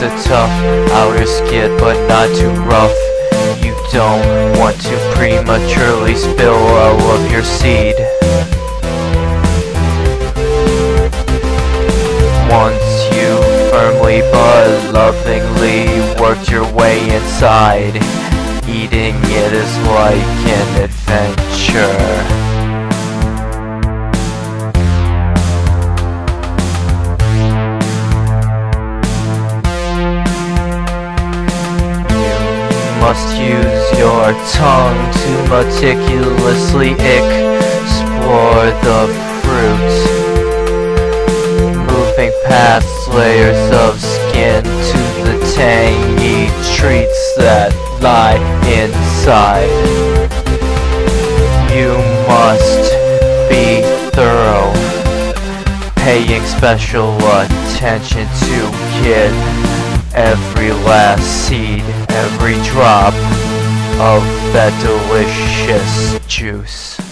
a tough outer skin, but not too rough. You don't want to prematurely spill all of your seed. Once you firmly but lovingly worked your way inside, eating it is like an adventure. Must use your tongue to meticulously explore the fruit, moving past layers of skin to the tangy treats that lie inside. You must be thorough, paying special attention to get every last seed, every drop of that delicious juice.